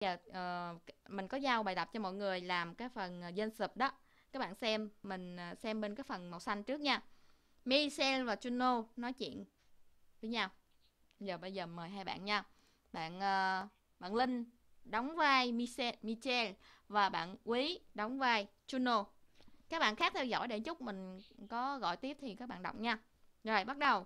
giờ mình có giao bài tập cho mọi người làm cái phần dân sụp đó. Các bạn xem, mình xem bên cái phần màu xanh trước nha. Michelle và Juno nói chuyện với nhau. Bây giờ mời hai bạn nha. Bạn Linh đóng vai Michelle và bạn Quý đóng vai Juno. Các bạn khác theo dõi để chút mình có gọi tiếp thì các bạn đọc nha. Rồi bắt đầu.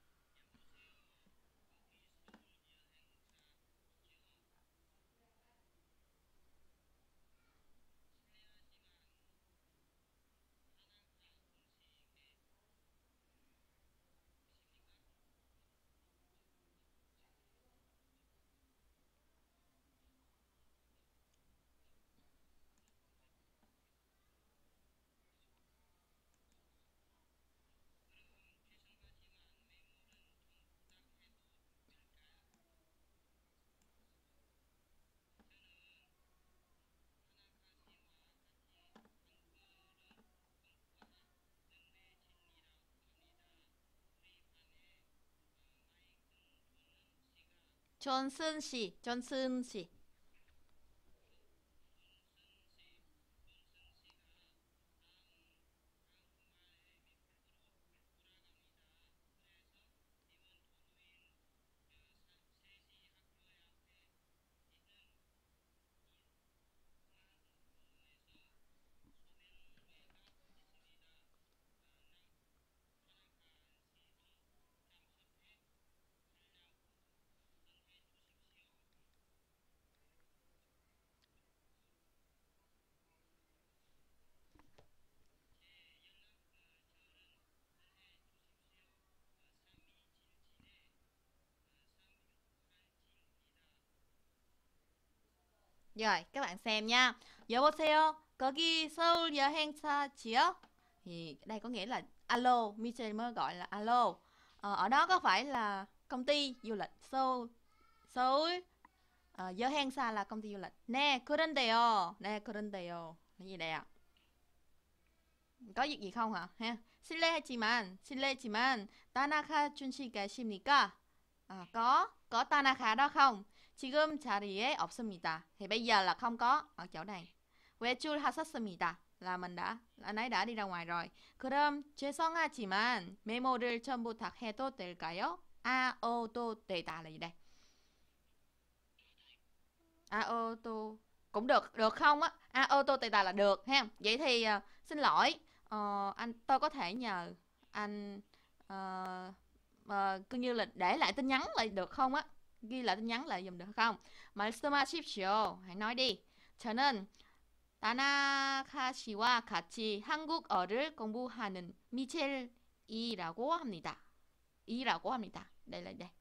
존슨 씨. Rồi, các bạn xem nha. 여보세요. 거기 서울 여행사지요? Thì đây có nghĩa là alo, Michelle mới gọi là alo. Ở đó có phải là công ty du lịch Seoul, Seoul 여행사 là công ty du lịch. 네, 그런데요. 네, 그런데요. Là gì đây ạ? có việc gì không hả? Ha. 실례지만 타나카 준씨 계십니까? có Tanaka đó không? 지금 자리에 없습니다. Thì bây giờ là không có ở chỗ này. 외출하셨습니다. Là anh ấy đã đi ra ngoài rồi. 그럼 죄송하지만 메모를 좀 부탁해도 될까요? 또 되다 là gì đây? 또 cũng được không á? 또 되다 là được ha. Vậy thì xin lỗi, tôi có thể nhờ anh cứ như là để lại tin nhắn lại được không á? Ghi lại tin nhắn lại dùm được không? 말씀하십시오. Hãy nói đi. 저는 다나카 씨와 같이 한국어를 공부하는 미첼이라고 합니다. 이라고 합니다. Đây là đây.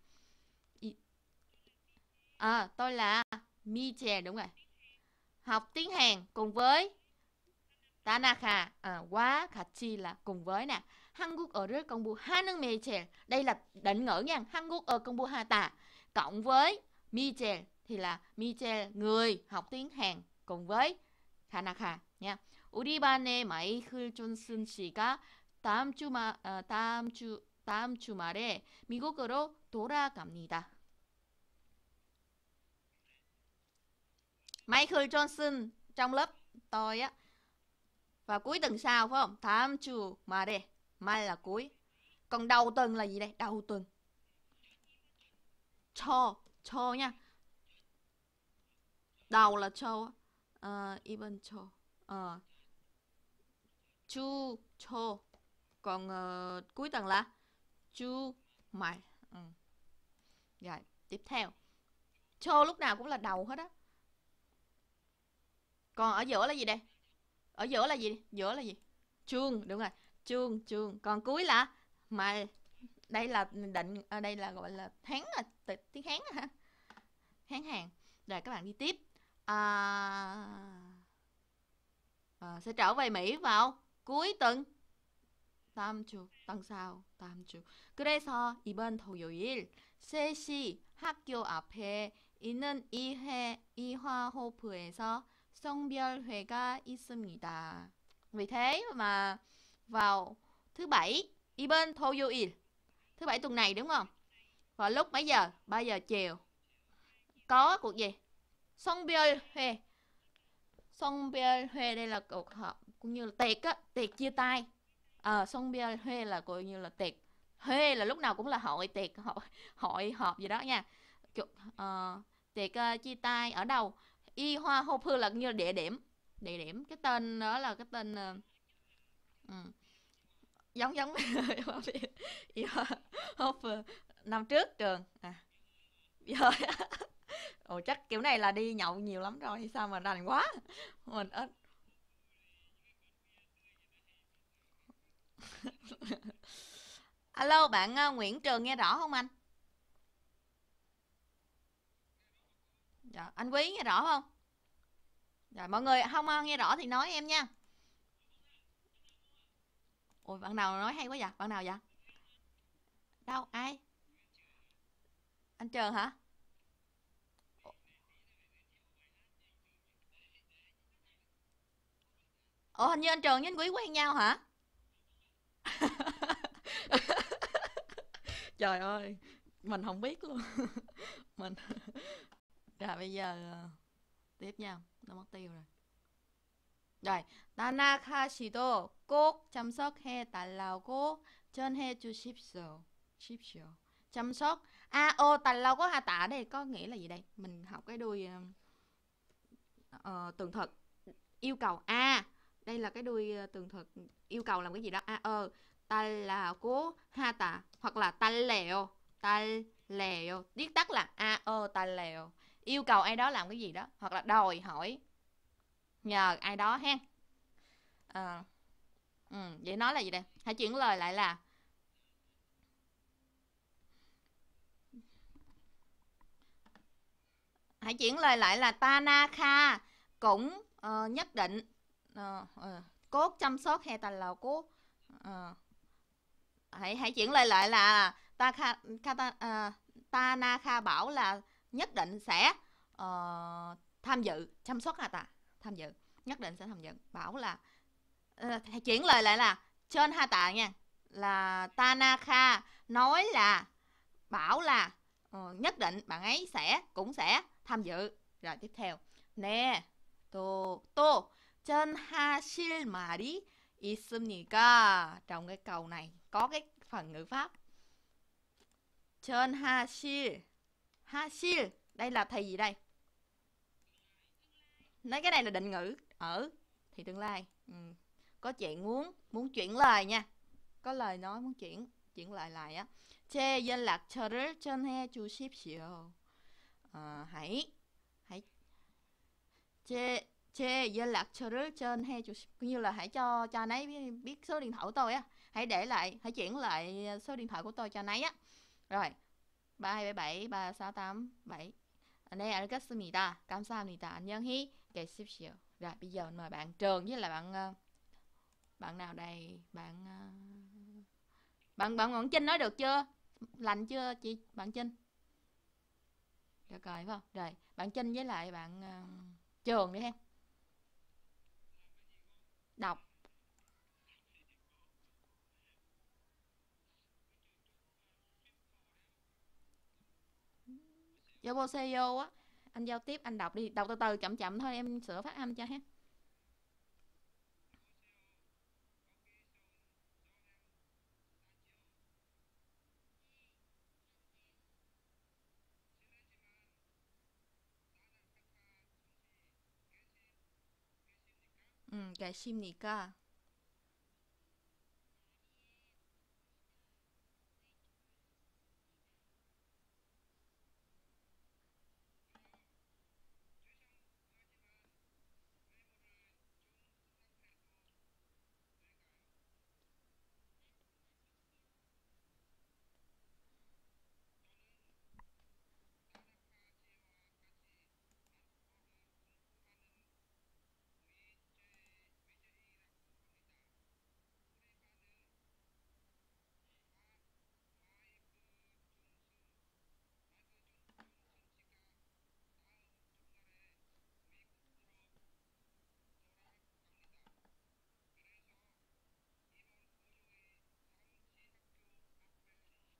Tôi là Michel, đúng rồi. Học tiếng Hàn cùng với Tanaka. Quá 같이 là cùng với nè. 한국어를 공부하는 미첼. Đây là định ngữ nha. 한국어 공부하다 cộng với Michel thì là Michel người học tiếng Hàn cùng với Tanaka nha. 우리 반의 마이클 존슨 씨가 다음 주말에 미국으로 돌아갑니다. Michael Johnson trong lớp tôi á vào cuối tuần sau phải không? 다음 주 말에 mai là cuối. Còn đầu tuần là gì đây? Đầu tuần. cho nha. Đầu là cho. Even cho. 주 cho. Còn cuối tuần là 주 말. Rồi, tiếp theo. Cho lúc nào cũng là đầu hết á. Còn ở giữa là gì đây? Ở giữa là gì? Giữa là gì? Chương, đúng rồi. Chương. Còn cuối là mà đây là định ở đây là gọi là tháng tiếng Hán hả? Hán Hàn. Rồi các bạn đi tiếp. Sẽ trở về Mỹ vào cuối tuần. 다음 주, tuần sau, 다음 주. 그래서 이번 토요일 3시 학교 앞에 있는 이화호프에서 성별회가 있습니다. Vì thế mà vào thứ bảy, 이번 토요일, thứ bảy tuần này đúng không? Vào lúc mấy giờ? 3 giờ chiều. Có cuộc gì? 성별회. 성별회 đây là cuộc họp cũng như là tiệc á, tiệc chia tay. 성별회 là coi như là tiệc. Huê là lúc nào cũng là hội tiệc, hội họp gì đó nha. Ờ, tiệc chia tay ở đâu? Y Hoa Hô Pư là như là địa điểm. Địa điểm, cái tên đó là cái tên ừ, giống giống Y Hoa Hô Pư năm trước trường. Giờ ồ chắc kiểu này là đi nhậu nhiều lắm rồi hay sao mà rành quá. Mình ít. Alo bạn Nguyễn Trường nghe rõ không anh? Dạ, anh Quý nghe rõ không? Dạ, mọi người không nghe rõ thì nói em nha. Ôi bạn nào nói hay quá vậy? Bạn nào vậy? Đâu ai? Anh Trường hả? Ồ hình như anh Trường với anh Quý quen nhau hả? Trời ơi, mình không biết luôn. Mình rồi bây giờ tiếp nha, nó mất tiêu rồi. Rồi, Tanaka 씨도 꼭 참석해 달라고 전해 주십시오. 십시오. Chăm sóc. Ô 달라고 하다 ở đây có nghĩa là gì đây? Mình học cái đuôi tường thuật yêu cầu. Đây là cái đuôi tường thuật yêu cầu làm cái gì đó. 달라고 하다 hoặc là 달래요. 달래요. Viết tắt là 달래요. Yêu cầu ai đó làm cái gì đó hoặc là đòi hỏi nhờ ai đó ha. Ờ, vậy nói là gì đây? Hãy chuyển lời lại là hãy chuyển lời lại là Tanaka cũng nhất định cốt chăm sóc hay tà lào cố hãy hãy chuyển lời lại là Tanaka bảo là nhất định sẽ tham dự chăm sóc hà tà tham dự nhất định sẽ tham dự bảo là hãy chuyển lời lại là trên hà tà nha là Tanaka nói là bảo là nhất định bạn ấy cũng sẽ tham dự. Rồi tiếp theo nè 또 전하실 말이 있습니까? Trong cái câu này có cái phần ngữ pháp 전하실 하실 đây là thì gì đây? Nói cái này là định ngữ ở thì tương lai. Có chuyện muốn chuyển lời nha. Có lời nói muốn chuyển lời lại á. 제 연락처를 전해 주십시오. hãy hãy 제 연락처를 전해 주십 cũng như là hãy cho anh ấy biết số điện thoại của tôi á. Hãy chuyển lại số điện thoại của tôi cho anh ấy á. Rồi, 3277 3687. 네, 알겠습니다. 감사합니다. 안녕히 계십시오. Rồi, bây giờ mời bạn Trường với lại bạn nào đây? Bạn Ngọn Trinh nói được chưa? Lành chưa chị bạn Trinh? Được rồi phải không? Rồi, bạn Trinh với lại bạn Trường đi ha. Đọc. 여보세요 á. Anh giao tiếp anh đọc đi. Đọc từ từ chậm chậm thôi em sửa phát âm cho ha. 계십니까?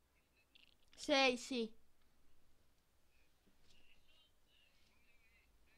C, C.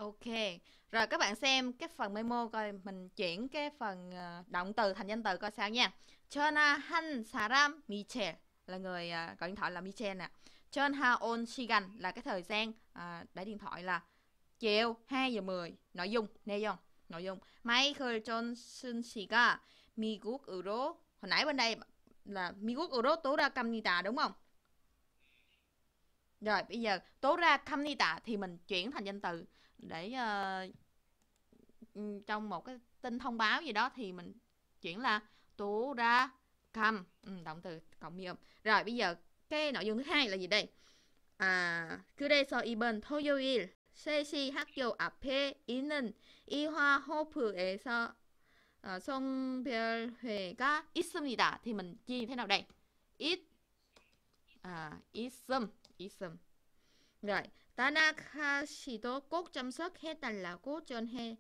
Ok. Rồi các bạn xem cái phần memo coi mình chuyển cái phần động từ thành danh từ coi sao nha. 전화한 사람 미첼 là người gọi điện thoại là Michel nè. 전화온 시간 là cái thời gian để điện thoại là chiều 2 giờ 10. Nội dung, 내용, nội dung. 마이클 존슨 씨가 미국으로 hồi nãy bên đây là 미국으로 돌아갑니다 đúng không? Rồi bây giờ 돌아갑니다 thì mình chuyển thành danh từ để trong một cái tin thông báo gì đó thì mình chuyển là 돌아감, động từ cộng mi âm. Rồi bây giờ cái nội dung thứ hai là gì đây? 그래서 이번 토요일 3시 학교 앞에 있는 이화호프에서 송별회가 있습니다. Thì mình chia như thế nào đây? Ít 있음. Rồi, 타나카 씨도 꼭 참석해달라고 전해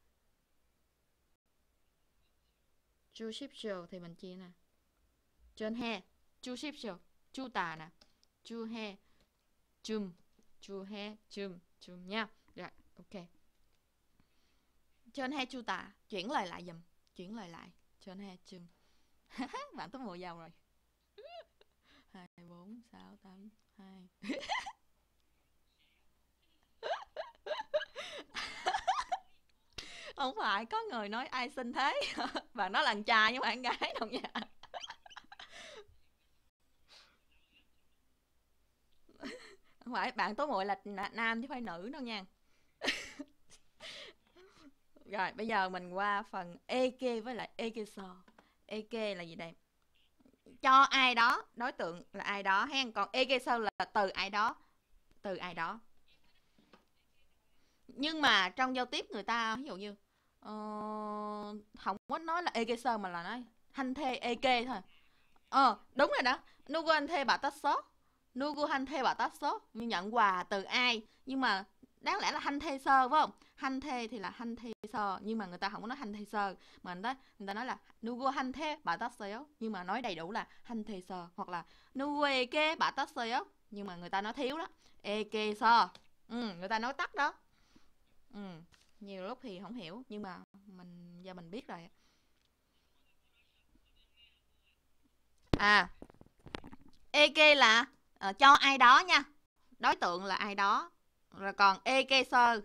주십시오. Thì mình chia nè. 전해 주십시오. 주다 nè. 주해 줌 nha. Rồi, ok. 전해 주다, chuyển lời lại dùm. Chuyển lời lại. 전해 줌. Bạn tốt mùa giàu rồi. 2 4 6 8 2. Không phải có người nói ai xinh thế. Bạn nói là con trai với bạn gái đâu nha. Không phải, bạn tố muội là nam chứ phải nữ đâu nha. Rồi bây giờ mình qua phần eke với lại ekeso. Eke là gì đây? Cho ai đó, đối tượng là ai đó hen. Còn ekeso là từ ai đó. Từ ai đó. Nhưng mà trong giao tiếp người ta ví dụ như không có nói là ekeso mà là nói hanthe eke thôi. Đúng rồi đó. Nugu hanthe batasso. Nugu hanthe batasso như nhận quà từ ai. Nhưng mà đáng lẽ là hanthe sơ phải không? Hanthe thì là hanthe sơ, nhưng mà người ta không có nói hanthe sơ mà người ta nói là nugu hanthe batasso, nhưng mà nói đầy đủ là hanthe sơ, hoặc là nugu eke batasso, nhưng mà người ta nói thiếu đó. Eke sơ. Người ta nói tắt đó. Nhiều lúc thì không hiểu, nhưng mà giờ mình biết rồi. Eke là cho ai đó nha, đối tượng là ai đó. Rồi còn eke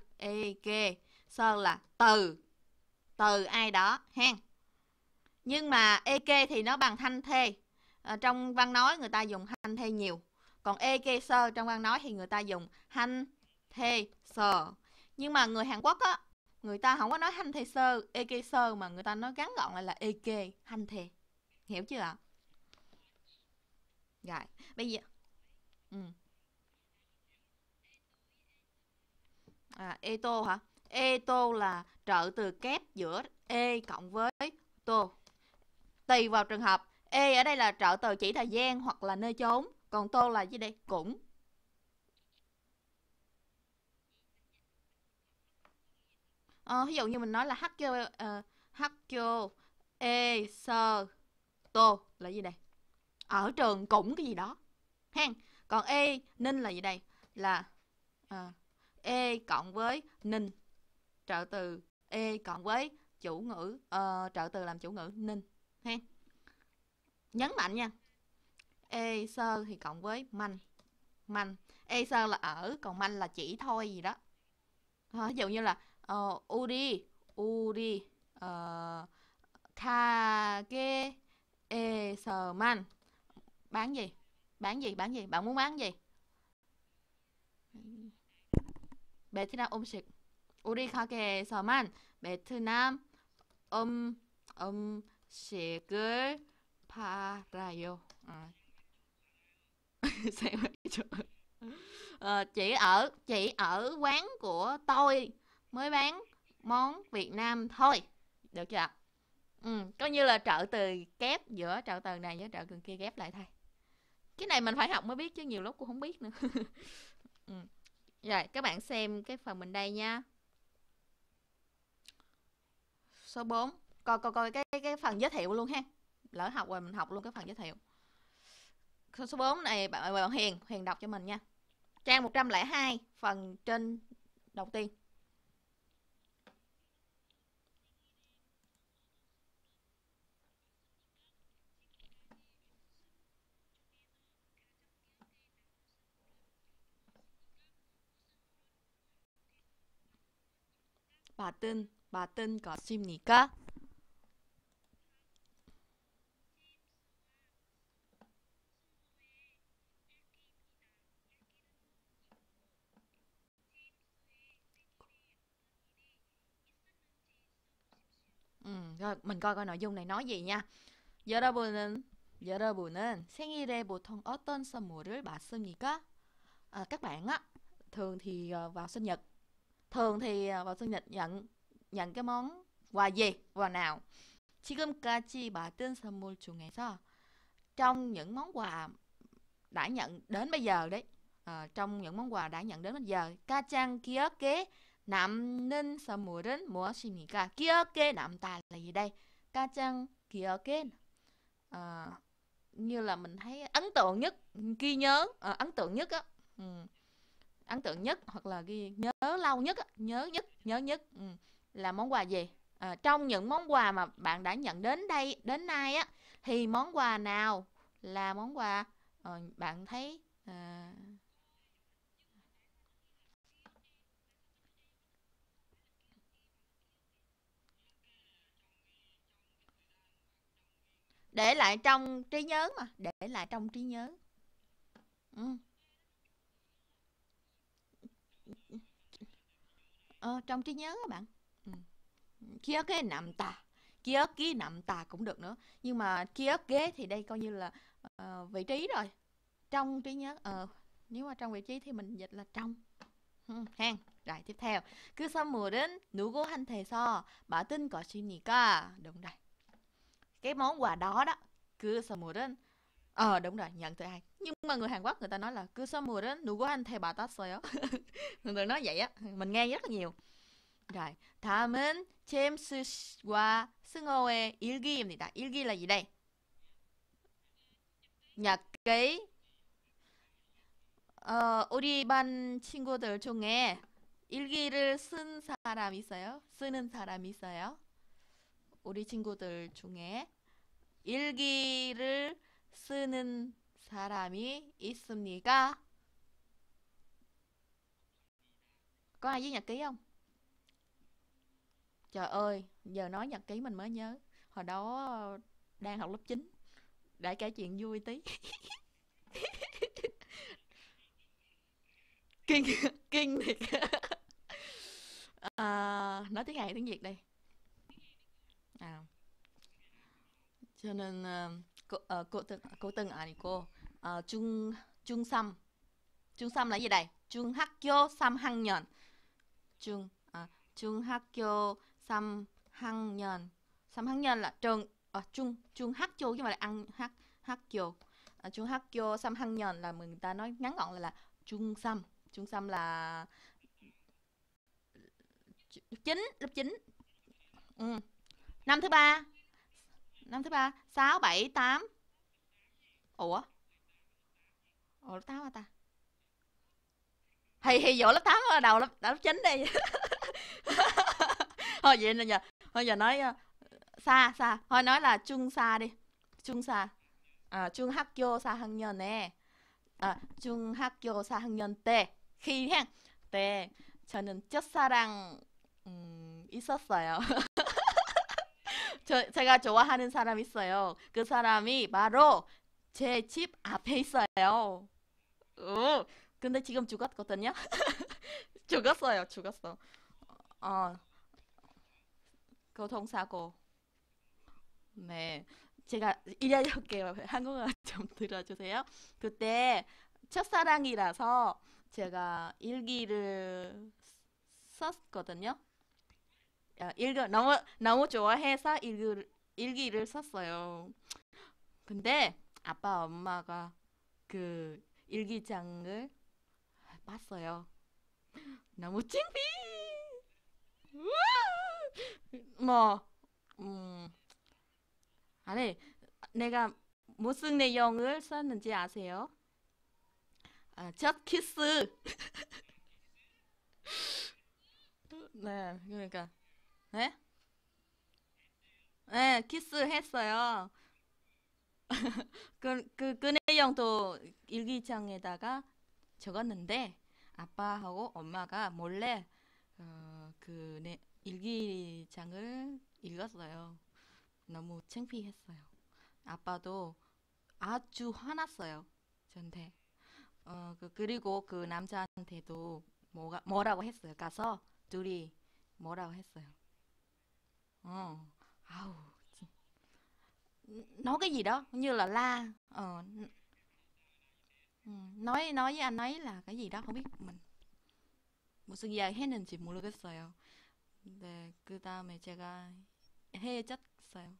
sơ là từ ai đó hen. Nhưng mà eke thì nó bằng thanh thê. Trong văn nói người ta dùng thanh thê nhiều. Còn eke sơ trong văn nói thì người ta dùng thanh thê sơ. Nhưng mà người Hàn Quốc á, người ta không có nói thanh thê sơ, eke sơ, mà người ta nói ngắn gọn lại là eke thanh thê. Hiểu chưa ạ? Rồi bây giờ eto hả? Eto là trợ từ kép giữa e cộng với to. Tùy vào trường hợp. E ở đây là trợ từ chỉ thời gian hoặc là nơi chốn. Còn to là gì đây? Cũng. Ví dụ như mình nói là hakyo e sơ to là gì đây? Ở trường cũng cái gì đó hen. Còn e ninh là gì đây? Là e cộng với ninh, trợ từ e cộng với chủ ngữ, trợ từ làm chủ ngữ ninh hen. Nhấn mạnh nha. E sơ thì cộng với manh. E sơ là ở, còn manh là chỉ thôi gì đó. Ví dụ như là uri kage e sơ man. Bán gì? Bạn muốn bán gì? 베트남 음식. 우리 가게에서만 베트남 음식을 팔아요. Chỉ ở quán của tôi mới bán món Việt Nam thôi. Được chưa ạ? Coi như là trợ từ kép giữa trợ từ này với trợ từ kia ghép lại thôi. Cái này mình phải học mới biết chứ nhiều lúc cũng không biết nữa. Rồi các bạn xem cái phần mình đây nha. Số 4. Coi cái phần giới thiệu luôn ha. Lỡ học rồi mình học luôn cái phần giới thiệu. Số 4 này bạn Hiền đọc cho mình nha. Trang 102, phần trên đầu tiên. 받은 것입니까? Rồi mình coi coi nội dung này nói gì nha. 여러분은 여러분은 생일에 보통 어떤 선물을 받습니까? Các bạn á, thường thì vào sinh nhật, vào sinh nhật nhận nhận cái món quà gì, quà nào? 지금까지 받은 선물 중에서 trong những món quà đã nhận đến bây giờ đấy, trong những món quà đã nhận đến bây giờ, 가장 기억에 남는 선물은 무엇입니까? 기억에 남다 là gì đây? 가장 기억에 ờ, như là mình thấy ấn tượng nhất, ghi nhớ, ấn tượng nhất á, ừ, ấn tượng nhất hoặc là ghi nhớ lâu nhất á, nhớ nhất, là món quà gì? Trong những món quà mà bạn đã nhận đến đây đến nay á, thì món quà nào là món quà bạn thấy để lại trong trí nhớ, mà để lại trong trí nhớ. Ừ. Ờ, trong trí nhớ các bạn. Ừ. 기억에 남다, 기억이 남다 cũng được nữa, nhưng mà 기억에 thì đây coi như là vị trí rồi, trong trí nhớ. Nếu mà trong vị trí thì mình dịch là trong. hen. Rồi tiếp theo, 그 선물은 누구한테서 받은 것입니까? Đúng rồi, cái món quà đó đó, 그 선물은 đúng rồi, nhận từ ai, nhưng mà người Hàn Quốc người ta nói là 그 선물은 누구한테 받았어요. Người ta nói vậy á, mình nghe rất là nhiều. Rồi, 다음은 제임스와 승호의 일기입니다. 일기 là gì đây? Nhật ký. 우리 반 친구들 중에 일기를 쓴 사람 있어요? 쓰는 사람 있어요? 우리 친구들 중에 일기를 쓰는 사람이 있습니까? Có ai viết nhật ký không? Trời ơi, giờ nói nhật ký mình mới nhớ. Hồi đó đang học lớp 9, để kể chuyện vui tí. Kinh, kinh thiệt. Nói tiếng Hàn tiếng Việt đây. À, cho nên cô từng 아니고 중3. 중3 là gì đây? 중학교 3학년. 중 중학교 3학년. 3학년 là trường, trung học chứ mà là ăn 학교. 중학교 3학년 là người ta nói ngắn gọn là 중3. 중3 là lớp 9. Ừ. Năm thứ ba, năm thứ ba, 6 7 8. Ủa? Lớp 8 hả ta? Thì vô lớp 8 ở đầu lớp 9 đi. Thôi vậy nên giờ, thôi giờ nói xa, thôi nói là trung xa đi. Trung xa. 중학교 4학년에 중학교 4학년 때, khi ha, 때 저는 첫사랑 있었어요. 제가 좋아하는 사람 있어요. 그 사람이 바로 제 집 앞에 있어요. 근데 지금 죽었거든요. 죽었어. 어, 교통사고. 네. 제가 이래볼게요. 한국어 좀 들어주세요. 그때 첫사랑이라서 제가 일기를 썼거든요. 너무 좋아해서 일기를 썼어요. 근데 아빠 엄마가 그 일기장을 봤어요. 너무 창피. 뭐, 음, 아니, 내가 무슨 내용을 썼는지 아세요? 첫 키스. 네, 그러니까, 네? 네, 키스했어요. 그 내용도 일기장에다가 적었는데, 아빠하고 엄마가 몰래, 그 일기장을 읽었어요. 너무 창피했어요. 아빠도 아주 화났어요. 저한테. 그리고 그 남자한테도 뭐라고 했어요. 가서 둘이 뭐라고 했어요. Ờ, Aw, nói cái gì đó như là la nói với anh ấy là cái gì đó không biết mình 무슨 이야기 했는지 모르겠어요. 근데 그 다음에 제가 헤어졌어요.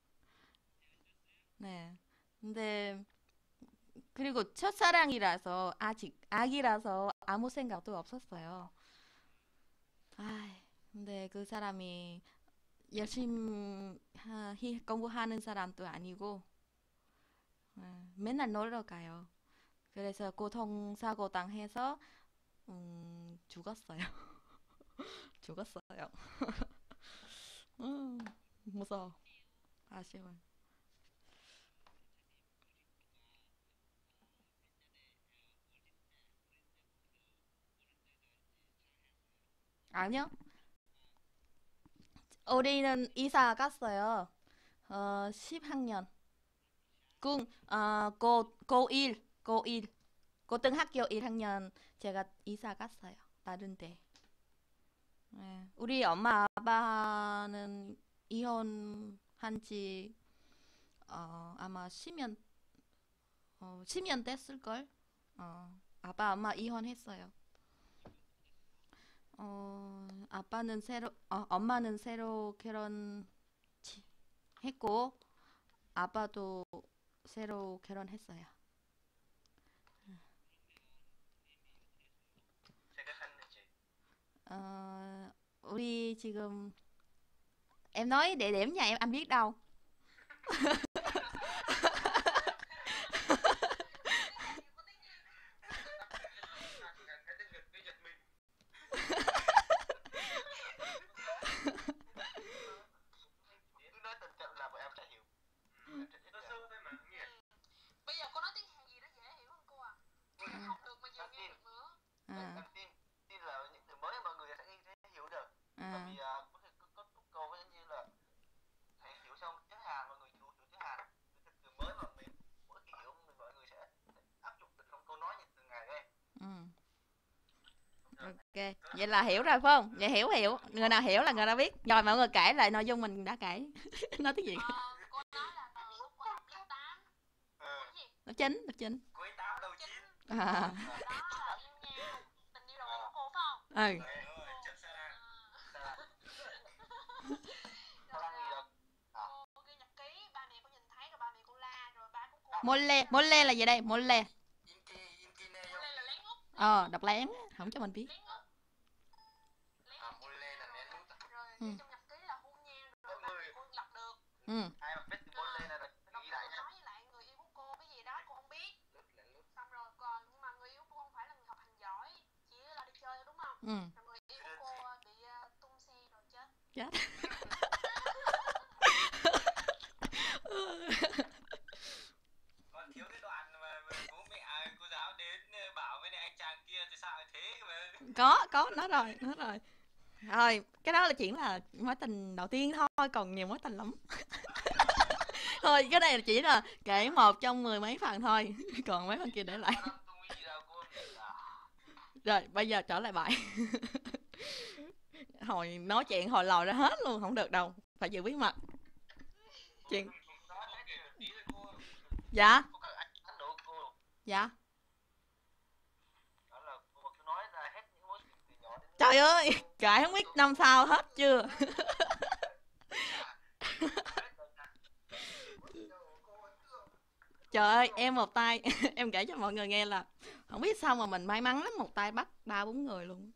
네. 근데 그리고 첫사랑이라서 아직 아기라서 아무 생각도 없었어요. 아, 근데 그 사람이 열심히 공부하는 사람도 아니고 맨날 놀러 가요. 그래서 교통사고 당해서 죽었어요. 죽었어요. 음, 무서워. 아쉬워요. 아니요. 우리는 이사 갔어요. 10학년. 고1. 고등학교 1학년 제가 이사 갔어요. 다른 데. 네. 우리 엄마 아빠는 이혼한 지 아마 10년 됐을걸? 아빠 엄마 이혼했어요. 엄마는 새로 결혼했고 아빠도 새로 결혼했어요. 우리 지금 em nói địa điểm nhà em anh biết đâu. À, à, ừ. Ok, vậy là hiểu rồi phải không? Vậy hiểu, người nào hiểu là người nào biết. Rồi mọi người kể lại nội dung mình đã kể. Nói tiếng gì? Lớp 9. À. Ừ. Mole là gì đây? Mole. Đọc lén, không cho mình biết. Ừ. Ừ. Ừ. Chết. Có, nói rồi. Thôi, cái đó là chuyện là mối tình đầu tiên thôi, còn nhiều mối tình lắm. Thôi, cái này chỉ là kể một trong mười mấy phần thôi, còn mấy phần kia để lại. Rồi, bây giờ trở lại bài. Hồi nói chuyện hồi lòi ra hết luôn, không được đâu, phải giữ bí mật. Chuyện. Dạ. Dạ. Trời ơi, kể không biết năm sau hết chưa. Trời ơi, em một tay em kể cho mọi người nghe là không biết sao mà mình may mắn lắm, một tay bắt ba bốn người luôn.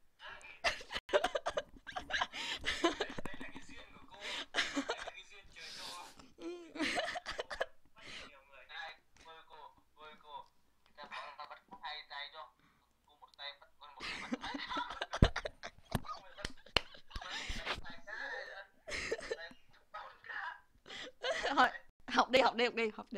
Thôi, học đi.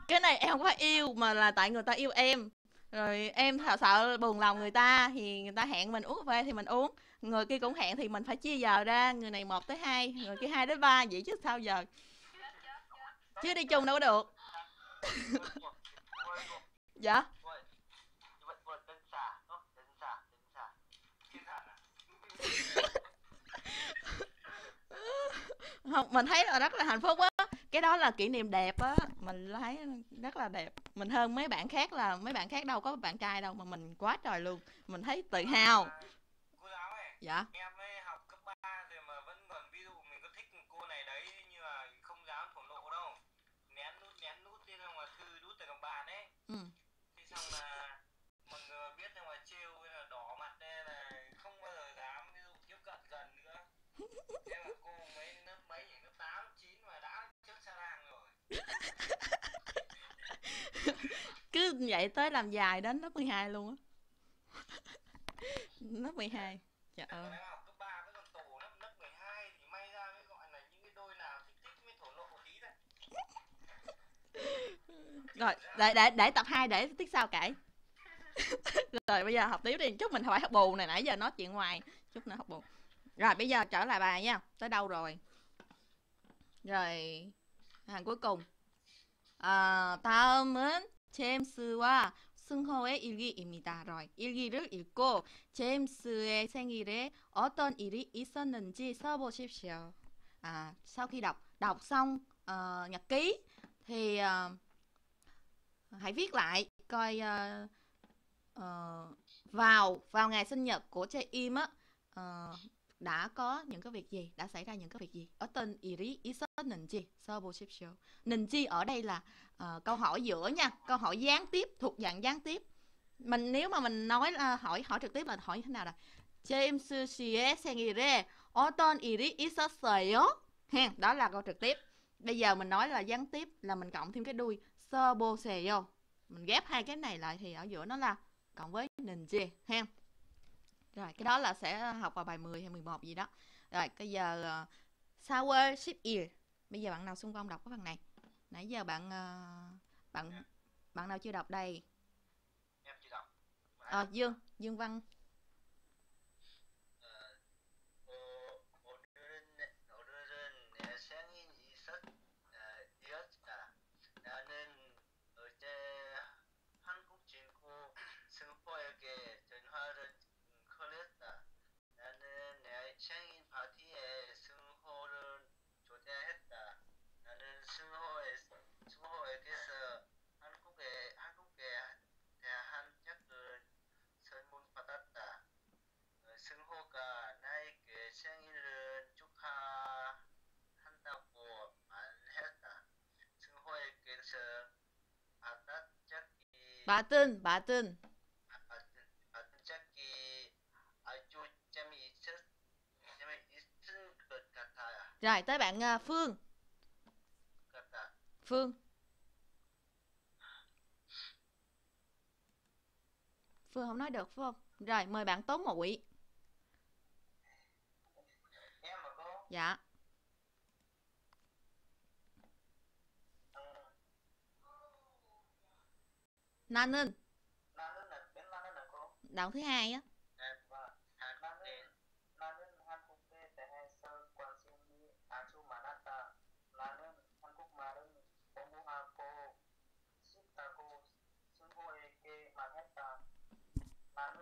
Cái này em không có yêu mà là tại người ta yêu em. Rồi em sợ buồn lòng người ta thì người ta hẹn mình uống cà phê thì mình uống. Người kia cũng hẹn thì mình phải chia giờ ra, người này 1 tới 2, người kia 2 đến 3 vậy chứ sao giờ. Chứ đi chung đâu có được. Dạ. Không, mình thấy là rất là hạnh phúc á. Cái đó là kỷ niệm đẹp á, mình thấy rất là đẹp. Mình hơn mấy bạn khác là mấy bạn khác đâu có bạn trai đâu mà mình quá trời luôn. Mình thấy tự hào. Cô giáo ấy, Dạ. em ấy học cấp 3 rồi mà vẫn còn, ví dụ mình có thích cô này đấy nhưng mà không dám thổ lộ đâu. Nén nút thế, xong là thư đút từ cầm bàn ấy. Ừ. Thế xong là mọi người biết, xong là trêu hay là đỏ mặt nên là không bao giờ dám ví dụ tiếp cận gần nữa. Thế mà cô mấy lớp mấy nhỉ, lớp 8, 9 mà đã trước xa làng rồi. Cứ vậy tới làm dài đến lớp 12 luôn á. Lớp 12. Trời Còn ơi. em học cấp 3 vẫn còn tổ, lớp 12 thì may ra mới gọi là những cái đôi nào thích thích mới thổ lộ một tí thôi. Rồi, để tập 2 để tiết sau kể. Rồi bây giờ học tiếp đi, chút mình phải học bù này, nãy giờ nói chuyện ngoài, chút nữa học bù. Rồi bây giờ trở lại bài nha. Tới đâu rồi? Rồi, hàng cuối cùng. 다음은 제임스와 승호의 일기입니다. rồi, 일기를 읽고 제임스의 생일에 어떤 일이 있었는지 써보십시오. Sau khi đọc xong nhật ký thì hãy viết lại coi vào ngày sinh nhật của James á, đã có những cái việc gì, đã xảy ra những cái việc gì. 어떤 일이 있었는지 써보십시오. Nình ở đây là câu hỏi giữa nha, câu hỏi gián tiếp, thuộc dạng gián tiếp. Mình nếu mà mình nói hỏi trực tiếp là hỏi thế nào là 제임스 씨의 생일에 어떤 일이 있었어요? Ha, đó là câu trực tiếp. Bây giờ mình nói là gián tiếp là mình cộng thêm cái đuôi 써보세요. Mình ghép hai cái này lại thì ở giữa nó là cộng với nình ha. Rồi, cái đó là sẽ học vào bài 10 hay 11 gì đó. Rồi, bây giờ Sour Ship Ear. Bây giờ bạn nào xung phong đọc cái phần này? Nãy giờ bạn bạn nào chưa đọc đây? Em chưa đọc. Dương Văn. 오늘은 내 생일이 이었다. 나는 어제 한국 친구 승포에게 전화를 걸었다. 나는 내 생일 파티에 승호를 초대했다. 나는 승호에게서 한국에 대한 책을 선물받았다. 승호가 나에게 생일을 축하한다고 말했다. 승호에게서 Bà Tin. 받은 책이 아주 재미있을 것 같아요. Rồi, tới bạn Phương. 같다. Phương. Phương không nói được phải không? Rồi, mời bạn Tố Muội. Em mà cô. Dạ. Na는. 나는 là cô. Đoạn thứ hai á. 나는 한국에 대해서 관심이 아주 많았다. 나는 한국말을 공부하고 싶다고 친구에게 말했다. 나는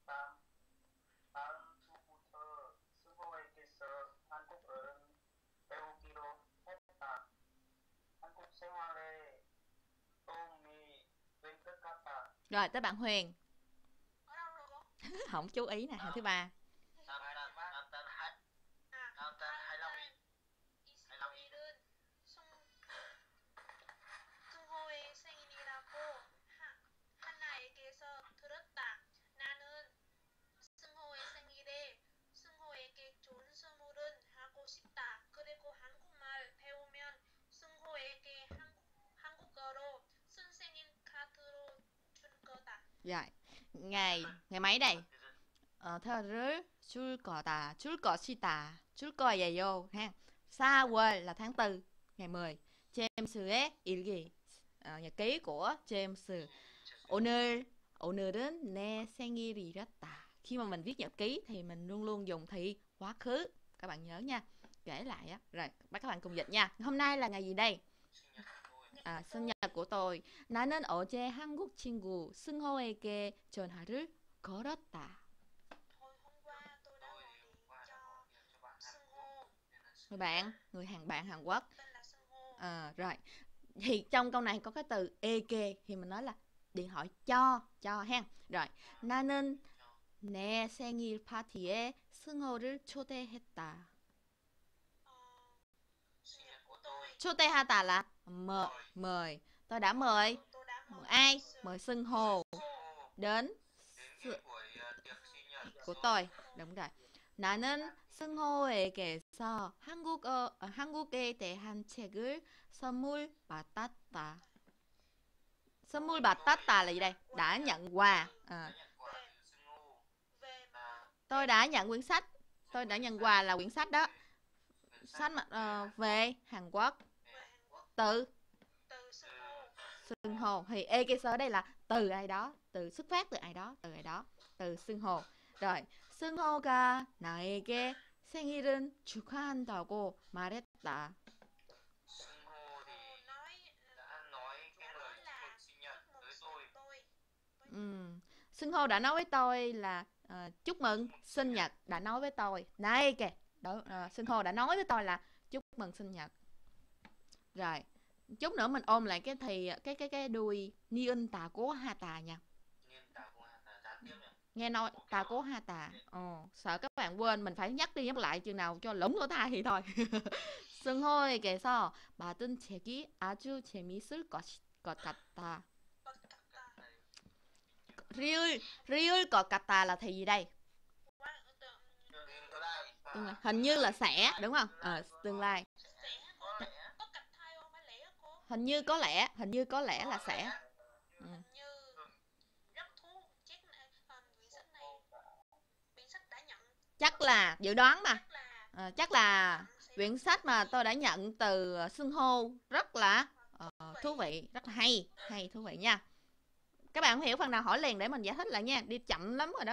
다음 주부터 친구에게서 한국어를 배우기로 했다. 한국 생활에 도움이 될 것 같다. Rồi, tới bạn Huyền. Không chú ý nè, hàng thứ ba. 승호의 생일이라고 하나에게서 들었다. 나는 승호의 생일에 승호에게 좋은 선물은 하고 싶다. 그리고 한국말 배우면 승호에게 한국어로 선생님 카드로 줄 거다. Rồi, ngày mấy đây? Thơ 줄 거다, 줄 것이다, 줄 거예요 ha. 4월 là tháng 4, ngày 10. James의 일기. nhật ký của James. 오늘 오늘은 내 생일이었다. Khi mà mình viết nhật ký thì mình luôn luôn dùng thì quá khứ. Các bạn nhớ nha. Kể lại á. Rồi, các bạn cùng dịch nha. Hôm nay là ngày gì đây? sinh nhật của tôi. 나는 어제 한국 친구 승호에게 전화를 걸었다. Hôm qua tôi đã gọi điện cho Sưng Hô, Người bạn Hàn Quốc. tên là Sưng Hô. Rồi. Thì trong câu này có cái từ eke thì mình nói là điện thoại cho ha. Rồi. 나는 내 생일 파티에 승호를 초대했다. Sinh nhật của tôi. 초대하다 là mời. Tôi đã mời ai? Mời Sưng Hô đến của tôi. Đúng rồi. 나는 승호에게서 한국에 대한 책을 선물 받았다. 선물 받았다 là gì đây? Đã nhận quà. Tôi đã nhận quyển sách. Tôi đã nhận quà là quyển sách đó. Sách về Hàn Quốc. Từ Sưng Hô. Thì 에게서 đây là từ ai đó, từ xuất phát từ ai đó, từ Sưng Hô. rồi 승호가 나에게 생일은 축하한다고 말했다. Sưng hô thì đã nói cái lời chúc mừng sinh nhật tới tôi. Sưng hô đã nói với tôi là chúc mừng sinh nhật, đã nói với tôi. Này kìa, Sưng hô đã nói với tôi là chúc mừng sinh nhật. Rồi, chút nữa mình ôm lại cái đuôi Niên tà cố ha tà nha. Nghe nói tà cố ha tà. Sợ các bạn quên, mình phải nhắc đi nhắc lại chừng nào cho lủng lỗ tai thì thôi. 승호에게서 받은 책이 아주 재미있을 것 같다. 리을 것 같다 là thì gì đây? Hình như là sẽ, đúng không? Tương lai. Hình như có lẽ là sẽ. Chắc là dự đoán mà. Chắc là quyển sách mà tôi đã nhận từ Sưng Hô rất là thú vị, rất là hay thú vị nha. Các bạn không hiểu phần nào hỏi liền để mình giải thích lại nha, đi chậm lắm rồi đó.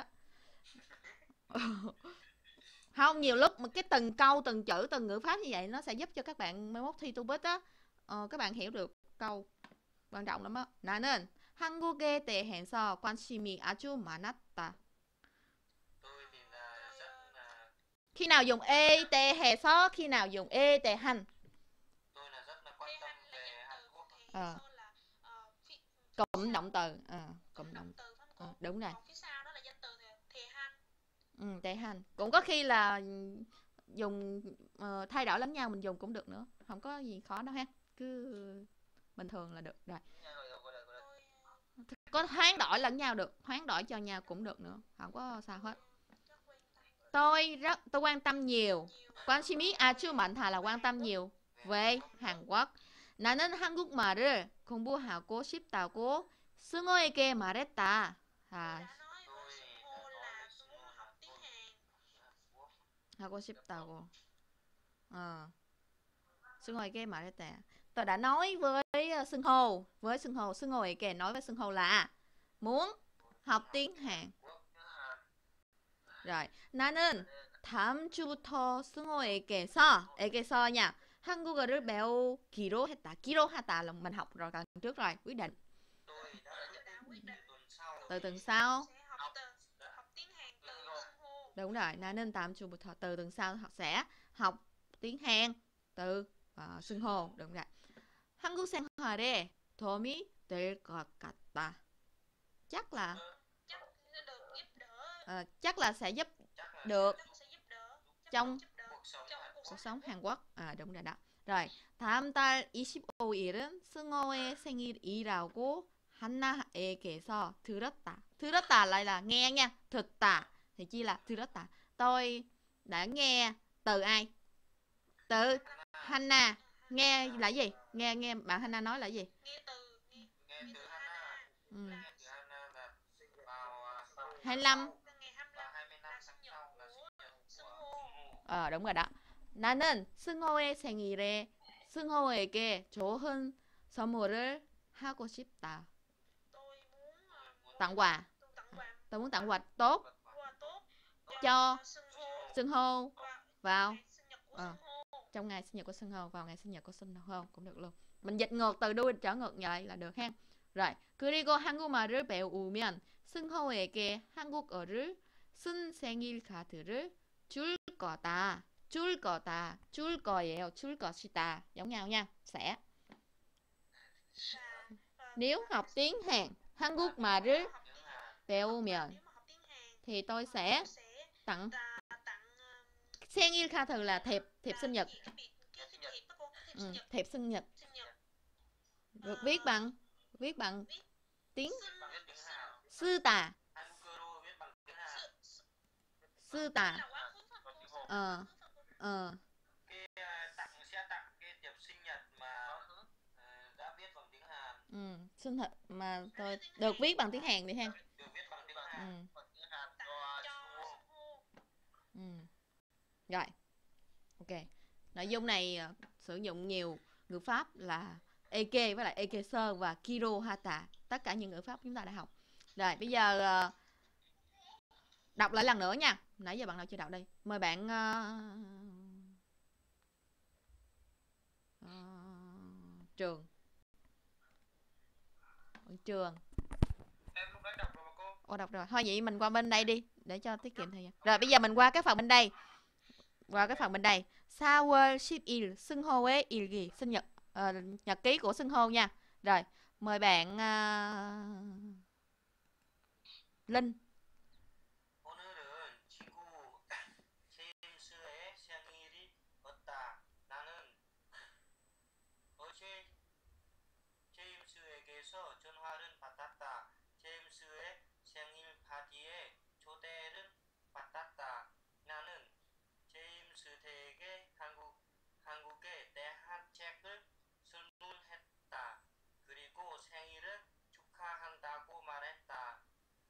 Không, nhiều lúc một cái từng câu, từng chữ, từng ngữ pháp như vậy nó sẽ giúp cho các bạn mai mốt thi TOEIC á, các bạn hiểu được câu quan trọng lắm á. 나는 한국에 대해서 관심이 아주 많았다. Khi nào dùng 대해서, khi nào dùng 대한. Tôi là rất là quan tâm về Hàn Quốc. Cụm động từ, cụm động từ. Đúng rồi. Phía sau đó là danh từ 대한. 대한. Cũng có khi là dùng thay đổi lẫn nhau mình dùng cũng được nữa, không có gì khó đâu ha, cứ bình thường là được rồi. Có hoán đổi lẫn nhau được, hoán đổi cho nhau cũng được nữa, không có sao hết. Tôi quan tâm nhiều. 관심이 아주 많다 là quan tâm nhiều về Hàn Quốc. 나는 한국말을 공부하고 싶다고 승호에게 말했다. 하고 싶다고. 승호에게 말했다. Tôi đã nói với Sưng Hô, 승호에게 nói với Sưng Hô là muốn học tiếng Hàn. rồi, 나는 다음 주부터 승호에게서 nha, 한국어를 배우기로 했다. 기로 하다 là mình học rồi, cần trước rồi, quyết định. Từ tuần sau. Đúng rồi, 나는 다음 주부터 từ tuần sau sẽ học tiếng Hàn từ Sưng Hô. Đúng rồi. 한국 생활에 도움이 될 것 같다. Chắc là sẽ giúp được trong cuộc sống Hàn Quốc. Đúng rồi đó. rồi, 다음 달 25일은 승호의 생일이라고 한나에게서 들었다. 들었다 lại là nghe nha. 듣다 thì chỉ là 들었다. Tôi đã nghe từ ai? Từ Hannah. Nghe là gì? Nghe bạn Hannah nói là gì? Nghe từ Hannah. 25. Đúng rồi đó. 나는 승호의 생일에 승호에게 좋은 선물을 하고 싶다. Tôi muốn Tặng quà. tặng quà Tôi muốn tặng quà tốt quà tốt cho Sưng hô Sưng Hô vào ngày sinh nhật của Ờ. Sưng hô. trong ngày sinh nhật của Sưng Hô, vào ngày sinh nhật của Sưng Hô cũng được luôn. Mình dịch ngược từ đuôi trở ngược lại là được ha. Rồi, 그리고 한국말을 배우면 승호에게 한국어를 쓴 생일 카드를 줄 거다. 줄 거다. 줄 거예요. 줄 것이다. Giống nhau nha. Sẽ. Nếu học tiếng Hàn, 한국말을 배우면 Nếu mà học tiếng Hàn thì tôi sẽ sẽ tặng tặng 생일 카드 là thiệp sinh nhật. cái thiệp đó cô, thiệp sinh nhật. Thiệp sinh nhật Sinh nhật. được viết bằng tiếng Sư sư tà. Hanukuro viết bằng tiếng Hàn. Sư tà. là quá khứ thật cô. Cái sẽ tặng cái thiệp sinh nhật mà đã viết bằng tiếng Hàn. Sinh thật mà tôi được viết bằng tiếng Hàn đi ha. Được viết bằng tiếng Hàn. Bằng tiếng Hàn Tặng cho cho Sưng Hô. Rồi. Ok. Nội dung này sử dụng nhiều ngữ pháp là Eke với lại Ekeser và Kiro Hata. Tất cả những ngữ pháp chúng ta đã học. Rồi, bây giờ đọc lại lần nữa nha. Nãy giờ bạn nào chưa đọc đây? Mời bạn Trường. Bạn Trường. Em lúc nãy đọc rồi mà cô. Ồ, đọc rồi. Thôi vậy mình qua bên đây đi để cho tiết kiệm thời gian. Rồi bây giờ mình qua cái phần bên đây. Qua cái phần bên đây. 4월 10일 승호의 일기. sinh nhật nhật ký của Sưng Hô nha. Rồi, mời bạn Linh. 오늘은 친구 제임스의 생일이 왔다. 나는 어제 제임스에게서 전화를 받았다. 제임스의 생일 파티에 초대를 받았다. 나는 제임스 댁에 한국에 대한 책을 선물했다. 그리고 생일을 축하한다고 말했다.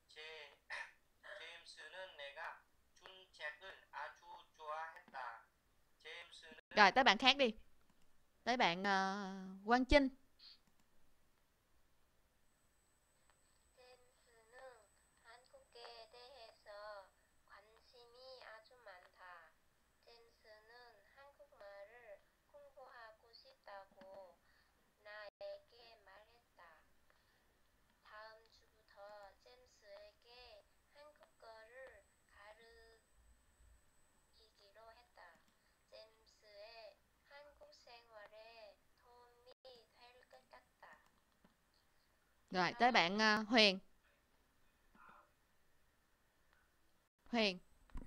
제임스는 내가 준 책을 아주 좋아했다. 제임스는 Rồi tới bạn khác đi. Tới bạn Quang Chinh. 제임스는 한국에 대해서 관심이 아주 많다. 제임스는 한국말을 공부하고 싶다고 나에게 말했다. 다음 주부터 제임스에게 한국어를 가르치기로 했다. 제임스의 한국 생활에 도움이 될 것 같다. Rồi tới bạn Huyền. Huyền.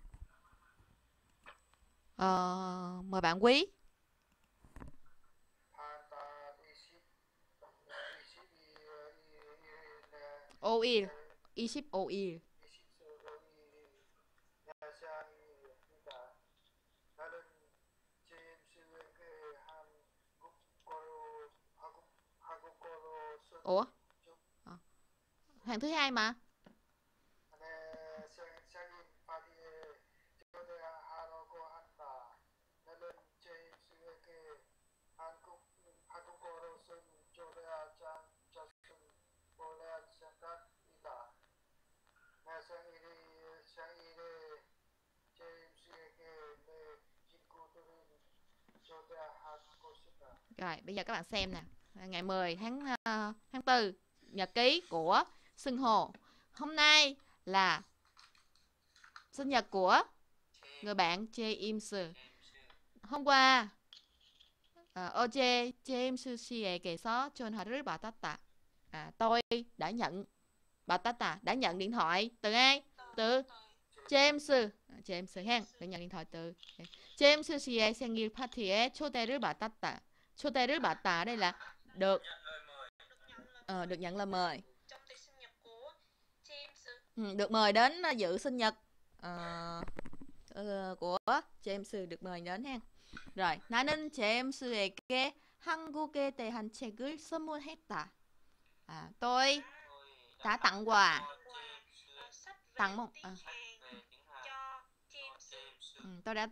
Mời bạn Quý. 오일. 25일. 나는 제임스에게 한국어로 Ủa? Hàng thứ hai mà. 생일 파티에 초대하라고 한다. 나는 제임스에게 한국어로 쓴 초대장은 보낼 생각이다. 내 생일에 제임스에게 내 친구들을 초대하고 싶다. Rồi bây giờ các bạn xem nè. Ngày 10 tháng 4, nhật ký của Sưng Hô. Hôm nay là sinh nhật của người bạn James. Hôm qua 어제 제임스 씨에게서 전화를 받았다. Tôi đã nhận đã nhận điện thoại từ ai? Từ James. James ha. Đã nhận điện thoại từ James 씨의 생일 파티에 초대를 받았다. 초대를 받다 ở đây là được được nhận lời mời. Trong tiệc sinh nhật của James. Được mời đến dự sinh nhật của James, được mời đến ha. Rồi, 나는 제임스에게 한국에 대한 책을 선물했다. Tôi đã tặng quà. Sách về Tặng một tiếng Hàn cho James. Tôi đã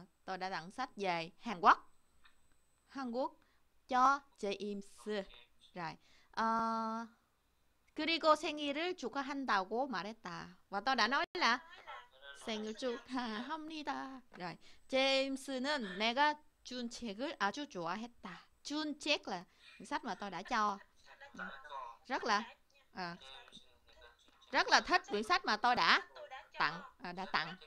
tặng sách về Hàn Quốc. Hàn Quốc cho James. Rồi. Ờ, 그리고 생일을 축하한다고 말했다. Và tôi đã nói là 생일 축하합니다. rồi. 제임스는 내가 준 책을 아주 좋아했다. 준 책 là sách mà tôi đã cho. Rất là à, rất là thích quyển sách mà tôi đã tặng đã tặng.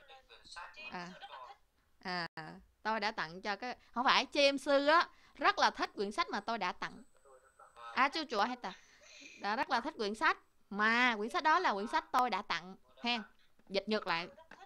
Tôi đã tặng cho cái không phải James á, rất là thích quyển sách mà tôi đã tặng. A주 좋아했다. Đã rất là thích quyển sách mà quyển sách đó là quyển sách tôi đã tặng ha. Dịch ngược lại.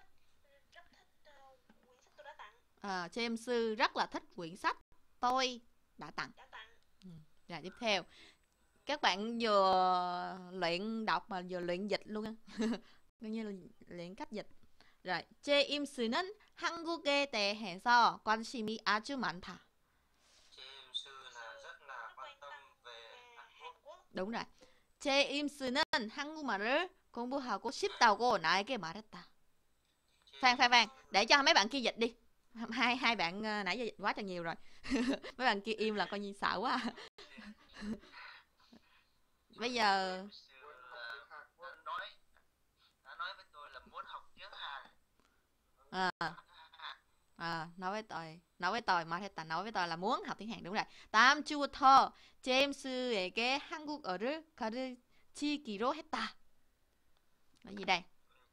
James rất là thích quyển sách tôi đã tặng. Rồi tiếp theo. Các bạn vừa luyện đọc mà vừa luyện dịch luôn á. Coi như là luyện cách dịch. rồi. 제임스는 한국에 대해서 관심이 아주 많다. James là rất là quan tâm về Hàn Quốc. đúng rồi. 제임스는 한국말을 공부하고 싶다고 나에게 말했다. Phan, để cho mấy bạn kia dịch đi. Hai bạn nãy giờ dịch quá trời nhiều rồi. Mấy bạn kia im là coi như sợ quá. Bây giờ nói với tôi là muốn học tiếng Hàn. nói với tôi 말했다. nói với tôi là muốn học tiếng Hàn, đúng rồi. 다음 주부터 제임스에게 한국어를 가르치기로 했다. là gì đây?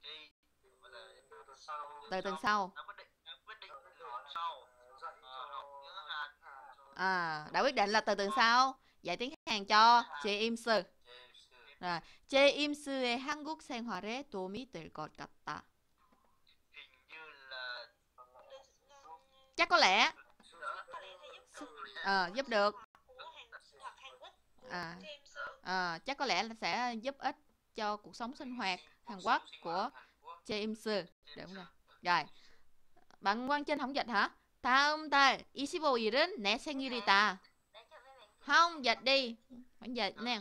Từ tuần sau. Đã quyết định là từ tuần sau dạy tiếng Hàn cho 제임스. rồi. 제임스의 한국 생활에 도움이 될 것 같다. Chắc có lẽ giúp được. Chắc có lẽ là sẽ giúp ích cho cuộc sống sinh hoạt Hàn Quốc của James. Đúng rồi. Rồi. Bạn Quang Trinh không dịch hả? 다음 달 25일은 내 생일이다. Không, dịch đi. Bạn dịch nè.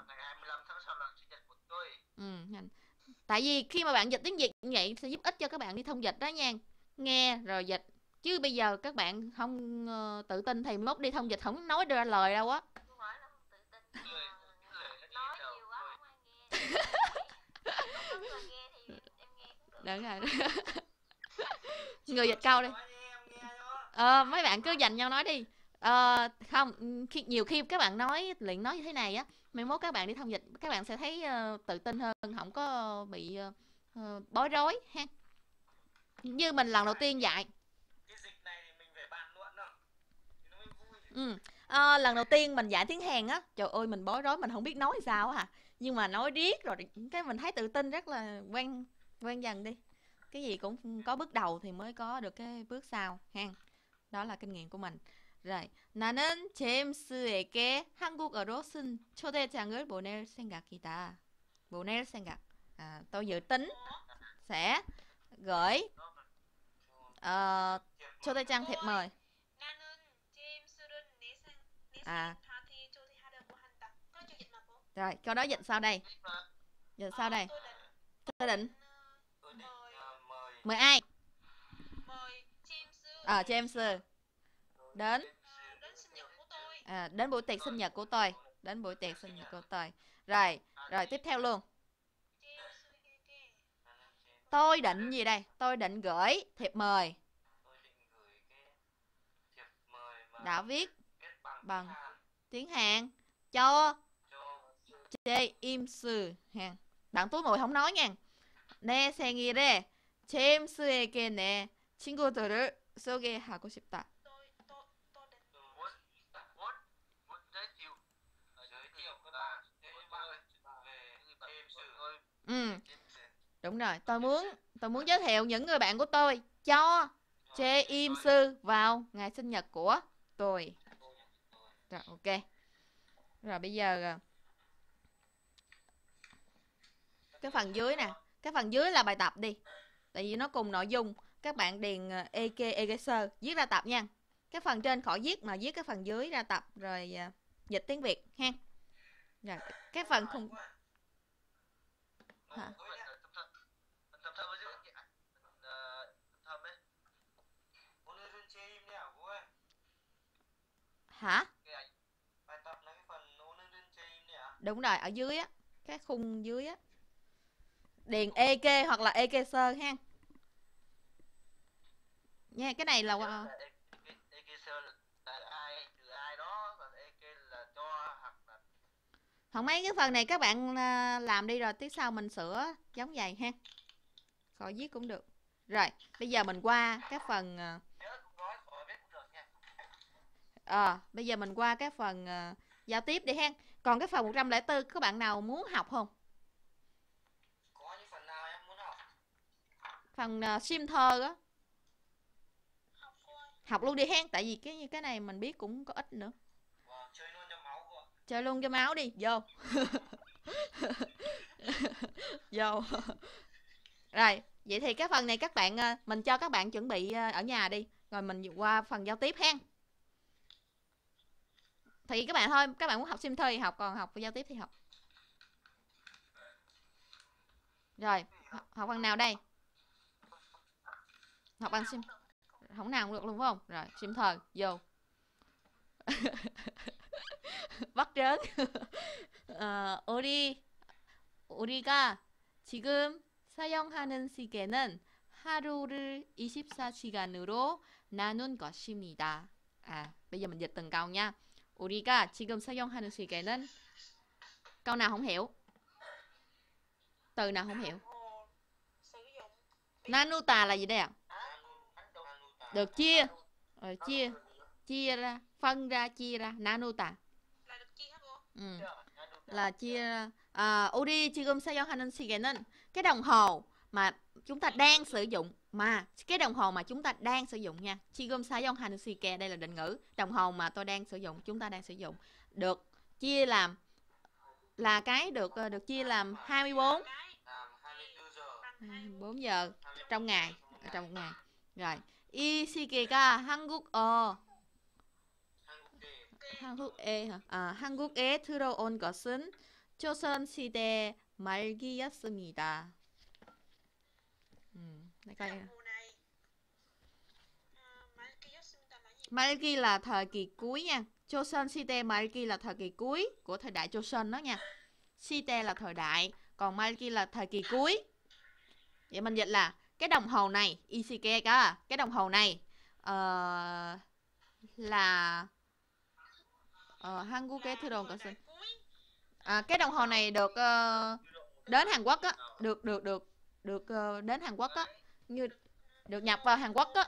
Tại vì khi mà bạn dịch tiếng Việt như vậy sẽ giúp ích cho các bạn đi thông dịch đó nha. Nghe rồi dịch. Chứ bây giờ các bạn không tự tin thì mốt đi thông dịch không nói ra lời đâu á. Đúng rồi. Người dịch câu đi. Mấy bạn cứ dành nhau nói đi. Không, nhiều khi các bạn luyện nói như thế này á, mai mốt các bạn đi thông dịch các bạn sẽ thấy tự tin hơn, không có bị bối rối ha. Như mình lần đầu tiên dạy. Lần đầu tiên mình dạy tiếng Hàn á, trời ơi mình bối rối, mình không biết nói sao hả. Nhưng mà nói riết rồi cái mình thấy tự tin, rất là quen dần đi. Cái gì cũng có bước đầu thì mới có được cái bước sau ha. Đó là kinh nghiệm của mình. rồi. 나는 제임스에게 한국어로 쓴 초대장을 보낼 생각이다. 보낼 생각. Tôi dự tính sẽ gửi 초대장 thiệp mời. Rồi, câu đó dịch sao đây? Dịch sao đây? Tôi định mời ai? James đến đến buổi tiệc sinh nhật của tôi. Đến buổi tiệc sinh nhật của tôi. Rồi tiếp theo luôn. Tôi định gì đây? Tôi định gửi thiệp mời. Đã viết bằng tiếng Hàn cho James. Bạn Túi Mùi không nói nha. 내 생일에 제임스에게 내 친구들을 소개하고 싶다. Đúng rồi, tôi muốn giới thiệu những người bạn của tôi cho James vào ngày sinh nhật của tôi. Rồi, ok. Rồi bây giờ cái phần dưới nè, cái phần dưới là bài tập đi. Tại vì nó cùng nội dung, các bạn điền EG viết ra tập nha. Cái phần trên khỏi viết mà viết cái phần dưới ra tập rồi dịch tiếng Việt ha. Rồi, cái phần không hả? Bài tập là cái phần 오늘은 Đúng rồi, ở dưới á, cái khung dưới á. Điền EK hoặc là EK sơ ha. Nha, cái này là Ekisơ là ai từ ai đó, còn Ek là cho hoặc là không, mấy cái phần này các bạn làm đi rồi tiếp sau mình sửa giống vậy ha. Khỏi viết cũng được. Rồi, bây giờ mình qua cái phần nhớ cũng nói khỏi viết cũng được nha. bây giờ mình qua cái phần giao tiếp đi ha. Còn cái phần 104 các bạn nào muốn học không? Có những phần nào em muốn học? Phần sim thơ á. Học cô ơi. Học luôn đi ha, tại vì cái này mình biết cũng có ít nữa. Vâng, chơi luôn cho máu cô ạ. Chơi luôn cho máu đi, vô. Vô. Rồi, vậy thì cái phần này các bạn mình cho các bạn chuẩn bị ở nhà đi, rồi mình qua phần giao tiếp ha. Thì các bạn thôi, các bạn muốn học sim thơ thì học, còn học giao tiếp thì học. Rồi, học phần nào đây? Học bằng sim. Không nào cũng được luôn phải không? Rồi, sim thơ, vô. bắt trớn. 우리가 지금 사용하는 시계는 하루를 24시간으로 나눈 것입니다. Bây giờ mình dịch từng câu nha. 우리가 지금 사용하는 시계는, câu nào không hiểu? Từ nào không hiểu? Sử dụng. Nanuta là gì đây ạ? Được chia. Chia ra, phân ra, chia ra. Nanuta. Là được chia hả cô? Là chia ra. 우리 지금 사용하는 시계는, cái đồng hồ mà chúng ta đang sử dụng, cái đồng hồ mà chúng ta đang sử dụng nha. 지금 사용하는 시계, đây là định ngữ. Đồng hồ mà tôi đang sử dụng, chúng ta đang sử dụng, được chia làm, là cái được chia làm 24 giờ trong ngày, trong một ngày. Rồi, 이 시계가 한국에 들어온 것은 조선시대 말기였습니다. Để coi. Mùa này. 말기였습니다 là gì? 말기 là thời kỳ cuối nha. 조선시대 말기 là thời kỳ cuối của thời đại Joseon đó nha. 시대 là thời đại, còn 말기 là thời kỳ cuối. Vậy mình dịch là cái đồng hồ này, 이시계가, cái đồng hồ này là 한국에 들어온 것은, cái đồng hồ này được đến Hàn Quốc á, được đến Hàn Quốc á, như được nhập vào Hàn Quốc á,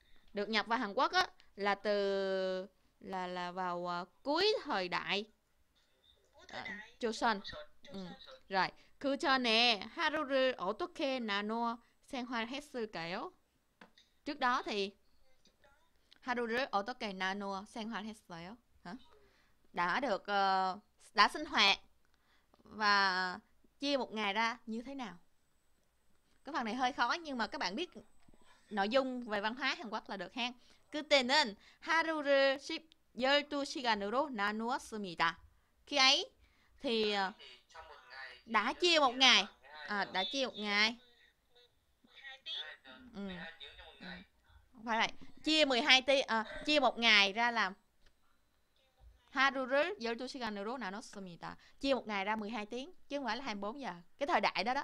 là từ là vào cuối thời đại Joseon. rồi, 그 전에 하루를 어떻게 나눠 생활했을까요? Trước đó thì 하루를 어떻게 나눠 생활했어요? Hả? Đã sinh hoạt và chia một ngày ra như thế nào? Cái phần này hơi khó nhưng mà các bạn biết nội dung về văn hóa Hàn Quốc là được ha. 그때는 하루를 12시간으로 나누었습니다. Khi ấy thì đã chia một ngày. Đã chia một ngày. 12 tiếng. 12 tiếng cho một ngày. Phải vậy. Chia 12 tiếng, chia một ngày ra làm 하루를 12시간으로 나눴습니다. Chia một ngày ra 12 tiếng chứ không phải là 24 giờ. Cái thời đại đó đó.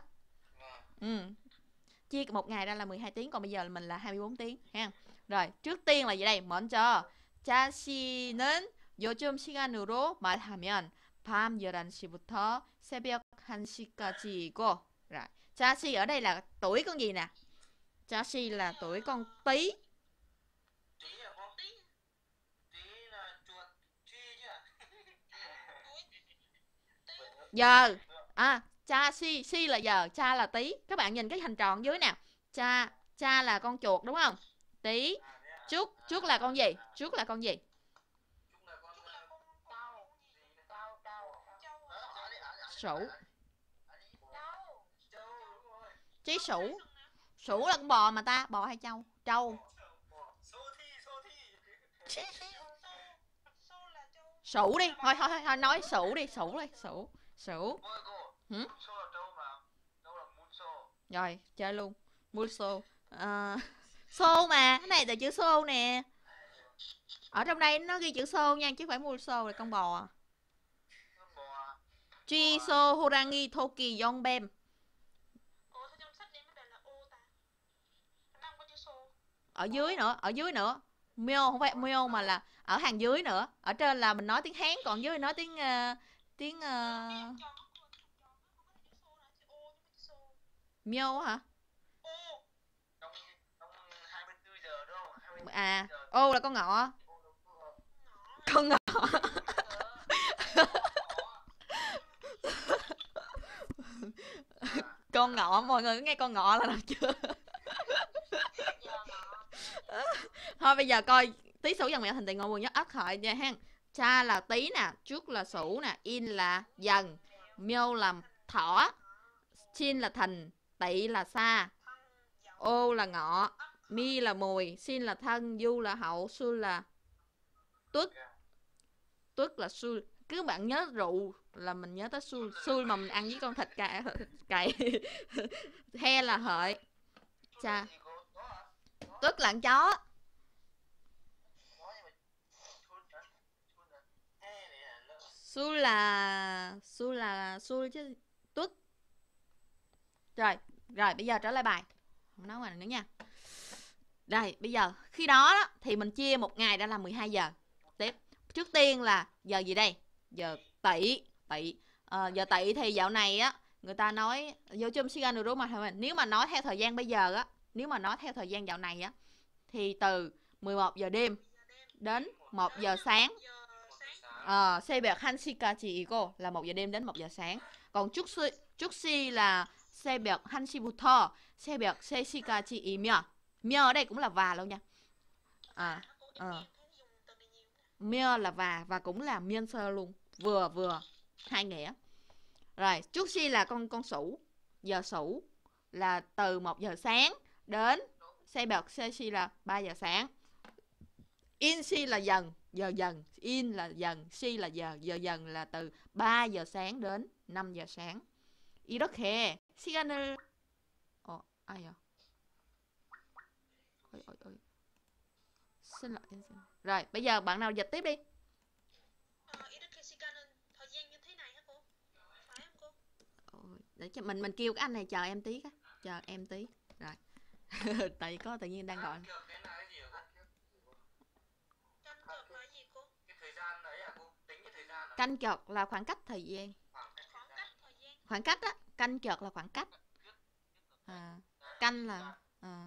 Chia một ngày ra là 12 tiếng, còn bây giờ mình là 24 tiếng ha. Rồi, trước tiên là gì đây? 먼저 자신은 요즘 시간으로 말하면 밤 11시부터 새벽 1시까지이고. Rồi, 자시 ở đây là tuổi con gì nè? 자시 là tuổi con Tý. Tí là con tí. Tí là chuột truy chứ à? Giờ. Cha si là giờ, cha là Tý. Các bạn nhìn cái hình tròn dưới nè. Cha là con chuột đúng không? Tý. Trước là con gì? Trước là con gì? Sửu. Chí sửu. Sửu là con bò mà ta, bò hay trâu? Trâu. Sửu đi, thôi nói sửu đi, sửu. Rồi, chơi luôn. Mulso. Xô mà, cái này là chữ xô nè. Ở trong đây nó ghi chữ xô nha, chứ không phải mulso là con bò. Juiso Horangi Toki Yongbem. Ủa sao trong sách đem nó đề là ô ta? Nó không có chữ số. Ở dưới nữa. Myo không phải myo mà là ở hàng dưới nữa. Ở trên là mình nói tiếng Hán, còn dưới nói tiếng myo hả? Trong 24 giờ đúng không? 24 À, giờ. ô là con ngọ. Con ngọ. Con ngọ, mọi người có nghe con ngọ là được chưa? Thôi bây giờ coi tí sủ dần mẹ thành tiền ngọ mùi nhất ất hợi nha ha. Cha là tí nè, trước là sủ nè, in là dần, miêu là thỏ, chin là thìn, tỵ là xa, ô là ngọ, mi là mùi, xin là thân, du là hậu, su là tuất. Tuất là su. Cứ bạn nhớ rượu là mình nhớ tới su. Su mà mình ăn với con thịt cày. He là hợi. Cha. Tuất là con chó. Su chứ tuất. Rồi bây giờ trở lại bài. Không nói ngoài nữa nha. Đây, bây giờ khi đó thì mình chia một ngày ra là 12 giờ. Tiếp. Trước tiên là giờ gì đây? Giờ tỵ. Giờ tỵ thì dạo này á người ta nói vô chung sigan đúng mà nếu mà nói theo thời gian bây giờ á, nếu mà nói theo thời gian dạo này á thì từ 11 giờ đêm đến 1 giờ sáng. 새벽 1시까지이고 là 1 giờ đêm đến 1 giờ sáng. Còn 축시 là 새벽 1시부터 새벽 3시까지이며. Mơ ở đây cũng là và luôn nha. Mơ là và cũng là miên sơ luôn. Vừa hai nghĩa. Rồi, 축시 là con sủ. Giờ sủ là từ 1 giờ sáng đến 새벽 3시 là 3 giờ sáng. Insi là dần, giờ dần. In là dần, si là giờ dần là từ 3 giờ sáng đến 5 giờ sáng. 이렇게 시간을 ai à? Ôi. Xin lỗi. Rồi, bây giờ bạn nào dịch tiếp đi. 이렇게 시간은 thời gian như thế này hả cô? Phải không cô? Để cho mình kêu cái anh này chờ em tí. Rồi. Tại có tự nhiên đang gọi. Canh chợt là khoảng cách thời gian. Khoảng cách á, canh chợt là khoảng cách. Canh là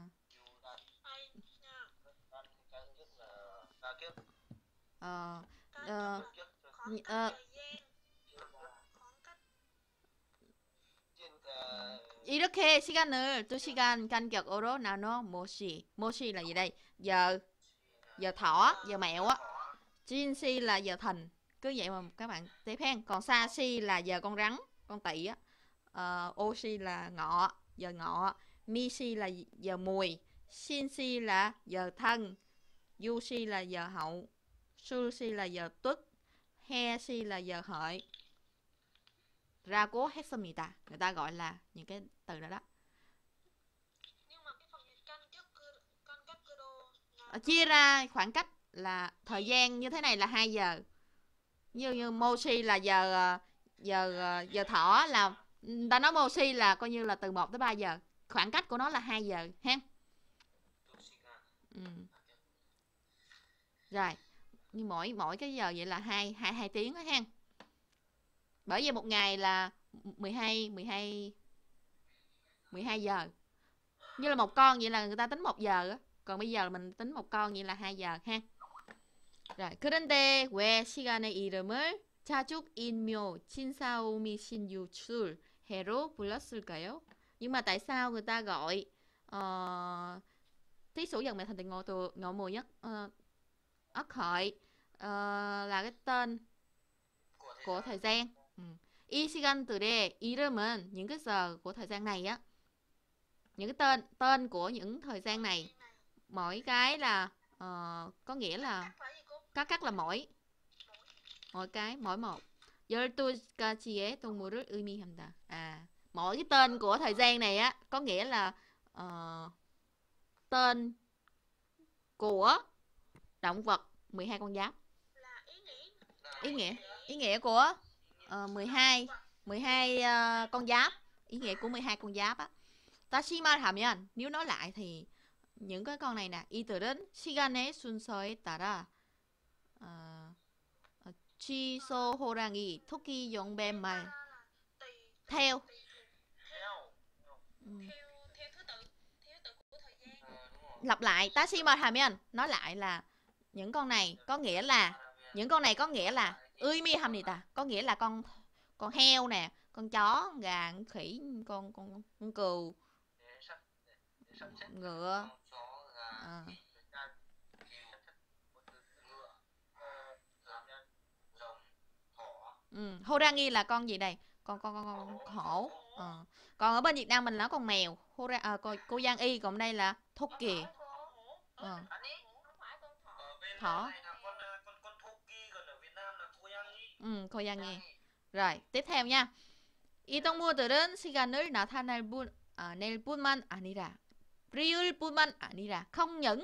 이렇게 시간을 2시간 간격으로 나눠 모시 là gì đây? Giờ thỏ, giờ mẹo á. Jinsi là giờ thìn. Cứ vậy mà các bạn tiếp hen. Còn Sashi là giờ con rắn, con tỵ á. Oshi là ngọ, giờ ngọ. Mishi là giờ mùi. Shinshi là giờ thân. Yushi là giờ hậu. Sushi là giờ tuất. Heshi là giờ hợi. Rago 했습니다. Người ta gọi là những cái từ đó đó. Nhưng mà cái phần căn cách cơ đồ chia ra khoảng cách là thời gian như thế này là 2 giờ. Như Moshi là giờ thỏ là ta nói Moshi là coi như là từ 1 tới 3 giờ. Khoảng cách của nó là 2 giờ ha. Rồi. Như mỗi cái giờ vậy là 2 tiếng đó ha. Bởi vì một ngày là 12 giờ. Như là một con vậy là người ta tính 1 giờ á. Còn bây giờ mình tính một con vậy là 2 giờ ha. Rồi, 그런데 왜 시간의 이름을 자축, 인묘, 친사오미, 신유출 해로 불렀을까요? Nhưng mà tại sao người ta gọi tí sủ dần mẹ thành tiền ngọ mùi nhất ất hợi là cái tên của thời gian. 이 시간들의 이름은 những cái giờ của thời gian này á, những cái tên của những thời gian này, mỗi cái là có nghĩa là các là mỗi cái mỗi một. 12가지의 동물을 의미한다. Mỗi cái tên của thời gian này á có nghĩa là tên của động vật 12 con giáp. Ý nghĩa của 12 12 con giáp, ý nghĩa của 12 con giáp á. 다시말 하면 nếu nói lại thì những cái con này nè, 이들은 시간의 순서에 따라 취소, 호랑이, 토끼, 용뱀, 말 theo. theo thứ tự của thời gian. Đúng rồi. Lặp lại, 다시말 하면 nói lại là những con này có nghĩa là 의미합니다. Có nghĩa là con heo nè, con chó, con gà, con khỉ, con cừu, Để sắp xếp ngựa. chó, gà, khỉ, ngựa, làm nhân, rồng, thỏ. 호랑이 là con gì đây? Con hổ. Còn ở bên Việt Nam mình là con mèo. Cô Giang Y, còn đây là 토끼. Không phải con thỏ. Ở bên này là con Toki, còn ở Việt Nam là 고양이. 고양이. Rồi, tiếp theo nha. 이 동물들은 시간을 낼 뿐만 아니라 리을 뿐만 아니라 không những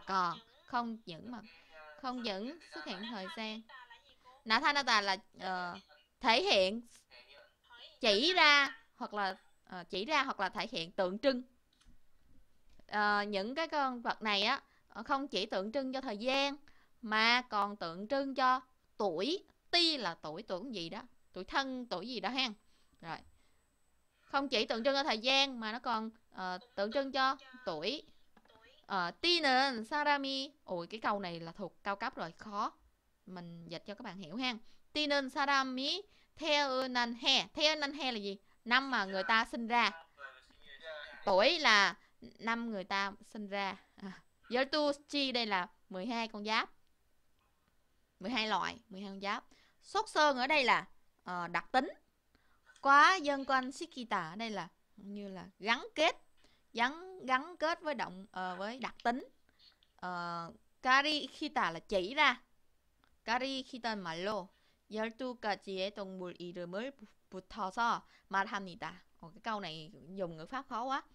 xuất hiện thời gian. 나타나다 là thể hiện, chỉ ra hoặc là thể hiện, tượng trưng. Những cái con vật này á không chỉ tượng trưng cho thời gian mà còn tượng trưng cho tuổi. Ti là tuổi gì đó, tuổi thân, tuổi gì đó ha. Rồi. Không chỉ tượng trưng cho thời gian mà nó còn tượng trưng cho tuổi. Ti는 사람이, ôi cái câu này là thuộc cao cấp rồi, khó. Mình dịch cho các bạn hiểu ha. Ti는 사람이 태어난 해. 태어난 해 là gì? Năm mà người ta sinh ra. Tuổi là năm người ta sinh ra. 12치 đây là 12 con giáp. 12 loại, 12 con giáp. Sốt sơn ở đây là đặc tính. Quá dân quan 시키다 ở đây là như là gắn kết với với đặc tính. 가리키다 là chỉ ra. 가리키다는 말로 12가지의 동물 이름을 붙어서 말합니다. Cái câu này dùng ngữ pháp khó quá.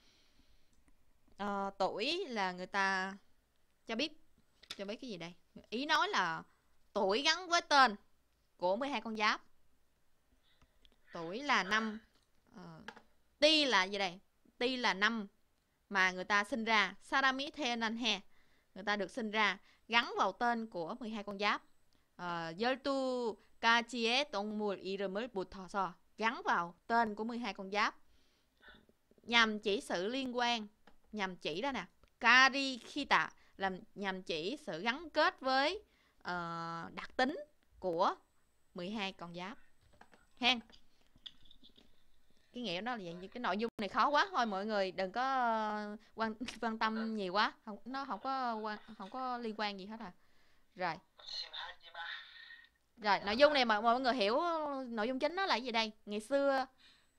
Tuổi là người ta cho biết cái gì đây? Ý nói là tuổi gắn với tên của 12 con giáp. Tuổi là năm. Ti là gì đây? Ti là năm mà người ta sinh ra. 사람이 태어난 해, người ta được sinh ra, gắn vào tên của 12 con giáp. 12가지의 동물 이름을 붙어서, gắn vào tên của 12 con giáp nhằm chỉ sự liên quan, nhằm chỉ đó nè. 가리키다 là nhằm chỉ sự gắn kết với đặc tính của 12 con giáp. Hen. Cái nghĩa đó là vậy. Cái nội dung này khó quá, thôi mọi người đừng có quan tâm nhiều quá, nó không có liên quan gì hết à. Rồi, nội dung này mà mọi người hiểu nội dung chính nó là gì đây? Ngày xưa là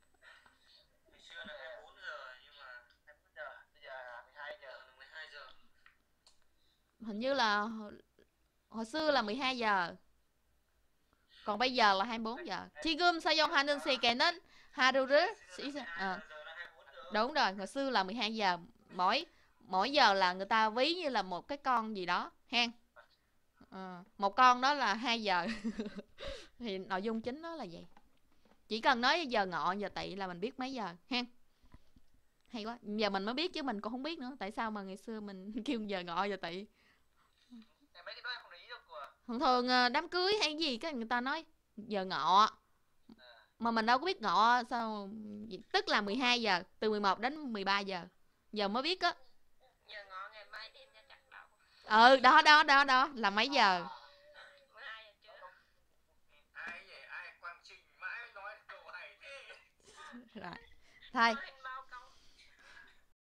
24 giờ nhưng mà 24 giờ, bây giờ là 12 giờ. Hình như là hồi xưa là 12 giờ. Còn bây giờ là 24 giờ. 지금 사용하는 시계는 하루를 đúng rồi, hồi xưa là 12 giờ. Mỗi giờ là người ta ví như là một cái con gì đó hen. Một con đó là 2 giờ. Thì nội dung chính đó là vậy. Chỉ cần nói giờ ngọ giờ tỵ là mình biết mấy giờ hen. Hay quá. Giờ mình mới biết chứ mình cũng không biết nữa. Tại sao mà ngày xưa mình kêu giờ ngọ giờ tỵ. Thường thường đám cưới hay gì cái người ta nói giờ ngọ. Mà mình đâu có biết ngọ sao. Tức là 12 giờ, từ 11 đến 13 giờ. Giờ mới biết á. Giờ ngọ ngày mai đem ra chặt đầu. Đó là mấy giờ. 12 giờ trưa. Ai Quang Trình mãi nói câu hay thế. Rồi. Thôi